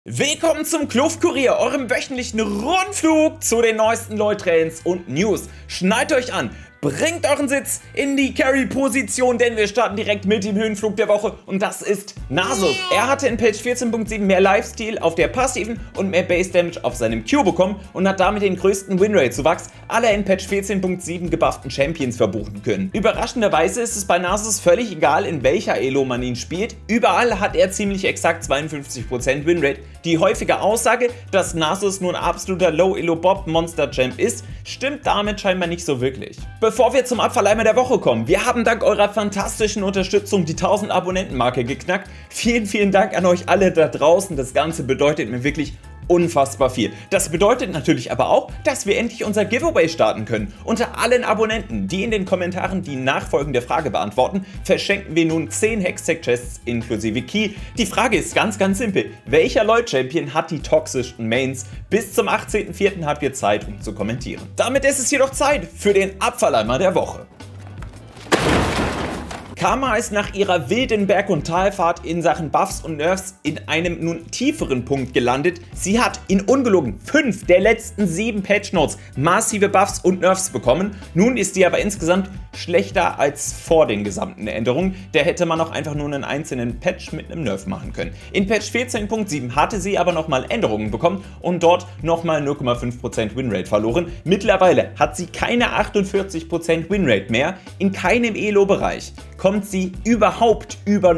Willkommen zum Kluftkurier, eurem wöchentlichen Rundflug zu den neuesten LoL-Trends und News. Schnallt euch an, bringt euren Sitz in die Carry-Position, denn wir starten direkt mit dem Höhenflug der Woche und das ist Nasus. Er hatte in Patch 14.7 mehr Lifesteal auf der passiven und mehr Base Damage auf seinem Q bekommen und hat damit den größten Winrate-Zuwachs aller in Patch 14.7 gebufften Champions verbuchen können. Überraschenderweise ist es bei Nasus völlig egal, in welcher Elo man ihn spielt. Überall hat er ziemlich exakt 52% Winrate. Die häufige Aussage, dass Nasus nur ein absoluter Low-Elo-Bob-Monster-Champ ist, stimmt damit scheinbar nicht so wirklich. Bevor wir zum Abfalleimer der Woche kommen, wir haben dank eurer fantastischen Unterstützung die 1000 Abonnenten-Marke geknackt. Vielen Dank an euch alle da draußen, das Ganze bedeutet mir wirklich unfassbar viel. Das bedeutet natürlich aber auch, dass wir endlich unser Giveaway starten können. Unter allen Abonnenten, die in den Kommentaren die nachfolgende Frage beantworten, verschenken wir nun 10 Hextech-Chests inklusive Key. Die Frage ist ganz simpel. Welcher LoL-Champion hat die toxischsten Mains? Bis zum 18.04. habt ihr Zeit, um zu kommentieren. Damit ist es jedoch Zeit für den Abfalleimer der Woche. Karma ist nach ihrer wilden Berg- und Talfahrt in Sachen Buffs und Nerfs in einem nun tieferen Punkt gelandet. Sie hat in ungelogen 5 der letzten 7 Patch Notes massive Buffs und Nerfs bekommen. Nun ist sie aber insgesamt schlechter als vor den gesamten Änderungen. Da hätte man auch einfach nur einen einzelnen Patch mit einem Nerf machen können. In Patch 14.7 hatte sie aber nochmal Änderungen bekommen und dort nochmal 0,5% Winrate verloren. Mittlerweile hat sie keine 48% Winrate mehr, in keinem Elo-Bereich kommt sie überhaupt über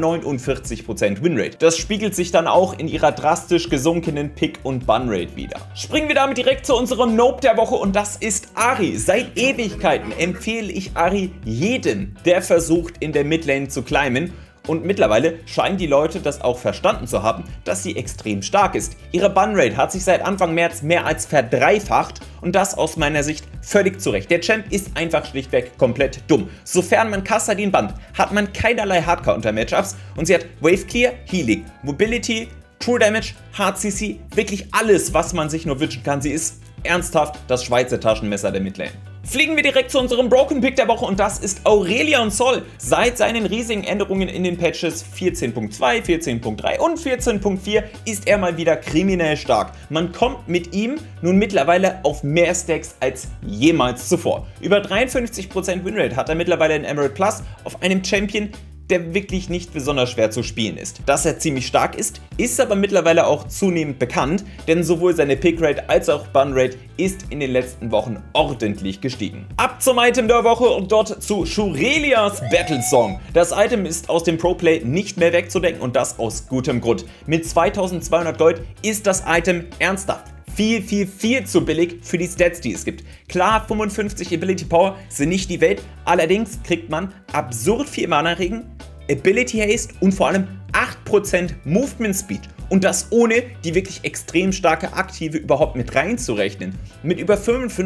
49% Winrate. Das spiegelt sich dann auch in ihrer drastisch gesunkenen Pick- und Bun-Rate wieder. Springen wir damit direkt zu unserem Nope der Woche und das ist Ahri. Seit Ewigkeiten empfehle ich Ahri jedem, der versucht in der Midlane zu climben. Und mittlerweile scheinen die Leute das auch verstanden zu haben, dass sie extrem stark ist. Ihre Bun-Rate hat sich seit Anfang März mehr als verdreifacht und das aus meiner Sicht völlig zu Recht. Der Champ ist einfach schlichtweg komplett dumm. Sofern man Kassadin bannt, hat man keinerlei Hard-Counter-Matchups und sie hat Wave Clear, Healing, Mobility, True Damage, Hard CC, wirklich alles, was man sich nur wünschen kann. Sie ist ernsthaft das Schweizer Taschenmesser der Midlane. Fliegen wir direkt zu unserem Broken Pick der Woche und das ist Aurelion Sol. Seit seinen riesigen Änderungen in den Patches 14.2, 14.3 und 14.4 ist er mal wieder kriminell stark. Man kommt mit ihm nun mittlerweile auf mehr Stacks als jemals zuvor. Über 53% Winrate hat er mittlerweile in Emerald Plus auf einem Champion, der wirklich nicht besonders schwer zu spielen ist. Dass er ziemlich stark ist, ist aber mittlerweile auch zunehmend bekannt, denn sowohl seine Pickrate als auch Bunrate ist in den letzten Wochen ordentlich gestiegen. Ab zum Item der Woche und dort zu Shurelias Battle Song. Das Item ist aus dem Pro-Play nicht mehr wegzudenken und das aus gutem Grund. Mit 2200 Gold ist das Item ernsthaft viel zu billig für die Stats, die es gibt. Klar, 55 Ability Power sind nicht die Welt, allerdings kriegt man absurd viel Mana-Regen, Ability Haste und vor allem 8% Movement Speed. Und das ohne die wirklich extrem starke Aktive überhaupt mit reinzurechnen. Mit über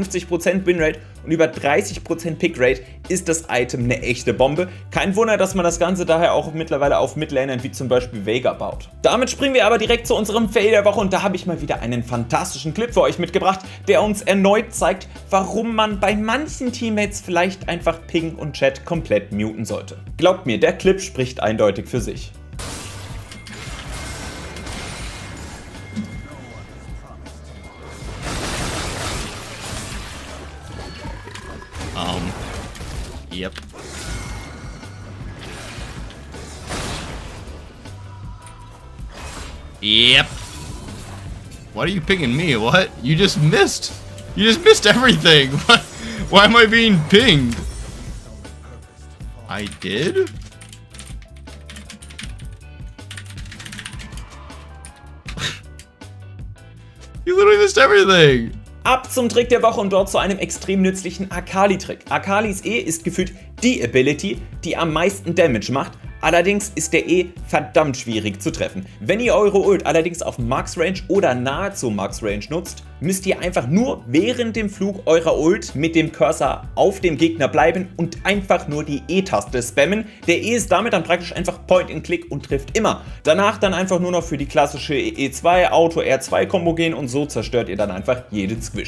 55% Winrate und über 30% Pickrate ist das Item eine echte Bombe. Kein Wunder, dass man das Ganze daher auch mittlerweile auf Midlanern wie zum Beispiel Veigar baut. Damit springen wir aber direkt zu unserem Fail der Woche und da habe ich mal wieder einen fantastischen Clip für euch mitgebracht, der uns erneut zeigt, warum man bei manchen Teammates vielleicht einfach Ping und Chat komplett muten sollte. Glaubt mir, der Clip spricht eindeutig für sich. Yep. Yep. Why are you pinging me? What? You just missed. You just missed everything. What? Why am I being pinged? I did? You literally missed everything. Ab zum Trick der Woche und dort zu einem extrem nützlichen Akali-Trick. Akalis E ist gefühlt die Ability, die am meisten Damage macht. Allerdings ist der E verdammt schwierig zu treffen. Wenn ihr eure Ult allerdings auf Max Range oder nahezu Max Range nutzt, müsst ihr einfach nur während dem Flug eurer Ult mit dem Cursor auf dem Gegner bleiben und einfach nur die E-Taste spammen. Der E ist damit dann praktisch einfach Point-and-Click und trifft immer. Danach dann einfach nur noch für die klassische E2 Auto R2 Kombo gehen und so zerstört ihr dann einfach jeden Squishy.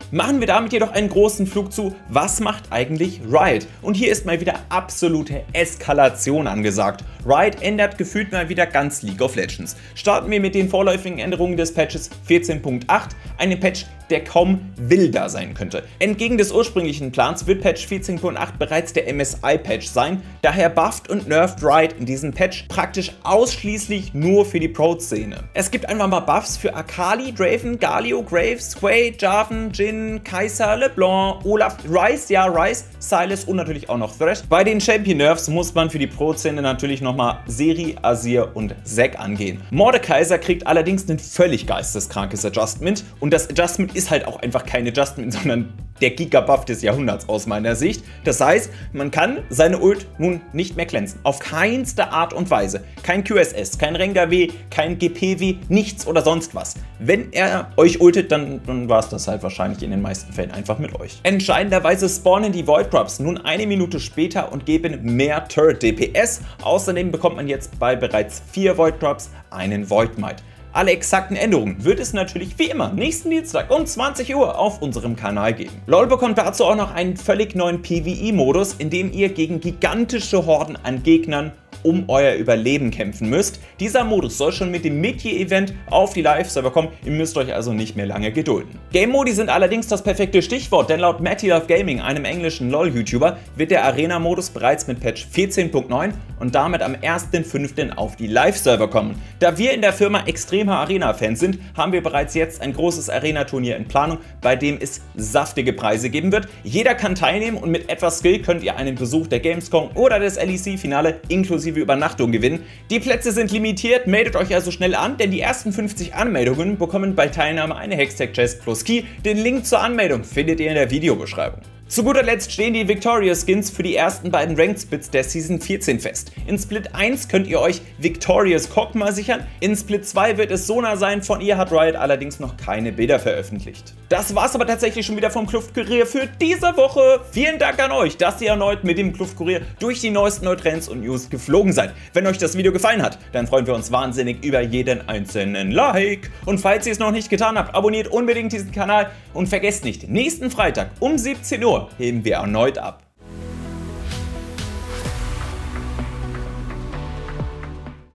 Machen wir damit jedoch einen großen Flug zu, was macht eigentlich Riot? Und hier ist mal wieder absolute Eskalation angesagt. Riot ändert gefühlt mal wieder ganz League of Legends. Starten wir mit den vorläufigen Änderungen des Patches 14.8, einem Patch, der kaum wilder sein könnte. Entgegen des ursprünglichen Plans wird Patch 14.8 bereits der MSI-Patch sein, daher bufft und nervt Riot in diesem Patch praktisch ausschließlich nur für die Pro-Szene. Es gibt einfach mal Buffs für Akali, Draven, Galio, Graves, Sway, Jarvan, Jhin, Kai'Sa, LeBlanc, Olaf, Ryze, ja Ryze, Sylas und natürlich auch noch Thresh. Bei den Champion-Nerfs muss man für die Pro-Szene natürlich nochmal Seri, Azir und Zac angehen. Mordekaiser kriegt allerdings ein völlig geisteskrankes Adjustment und das Adjustment ist halt auch einfach kein Adjustment, sondern der Giga-Buff des Jahrhunderts aus meiner Sicht. Das heißt, man kann seine Ult nun nicht mehr glänzen. Auf keinste Art und Weise. Kein QSS, kein Rengar-W, kein GP-W, nichts oder sonst was. Wenn er euch ultet, dann war es das halt wahrscheinlich in den meisten Fällen einfach mit euch. Entscheidenderweise spawnen die Void Drops nun eine Minute später und geben mehr Turret DPS. Außerdem bekommt man jetzt bei bereits 4 Void Drops einen Void Might. Alle exakten Änderungen wird es natürlich wie immer nächsten Dienstag um 20 Uhr auf unserem Kanal geben. LoL bekommt dazu auch noch einen völlig neuen PvE-Modus, in dem ihr gegen gigantische Horden an Gegnern um euer Überleben kämpfen müsst. Dieser Modus soll schon mit dem Mid-Year-Event auf die Live-Server kommen, ihr müsst euch also nicht mehr lange gedulden. Game-Modi sind allerdings das perfekte Stichwort, denn laut Matty Love Gaming, einem englischen LoL-YouTuber, wird der Arena-Modus bereits mit Patch 14.9 und damit am 1.5. auf die Live-Server kommen. Da wir in der Firma extreme Arena-Fans sind, haben wir bereits jetzt ein großes Arena-Turnier in Planung, bei dem es saftige Preise geben wird. Jeder kann teilnehmen und mit etwas Skill könnt ihr einen Besuch der Gamescom oder des LEC-Finale inklusive Übernachtung gewinnen. Die Plätze sind limitiert, meldet euch also schnell an, denn die ersten 50 Anmeldungen bekommen bei Teilnahme eine Hextech-Chest plus Key. Den Link zur Anmeldung findet ihr in der Videobeschreibung. Zu guter Letzt stehen die Victoria Skins für die ersten beiden Ranked Splits der Season 14 fest. In Split 1 könnt ihr euch Victorious Kog'Maw sichern, in Split 2 wird es Sona sein, von ihr hat Riot allerdings noch keine Bilder veröffentlicht. Das war's aber tatsächlich schon wieder vom Kluftkurier für diese Woche. Vielen Dank an euch, dass ihr erneut mit dem Kluftkurier durch die neuesten Trends und News geflogen seid. Wenn euch das Video gefallen hat, dann freuen wir uns wahnsinnig über jeden einzelnen Like. Und falls ihr es noch nicht getan habt, abonniert unbedingt diesen Kanal und vergesst nicht, nächsten Freitag um 17 Uhr heben wir erneut ab.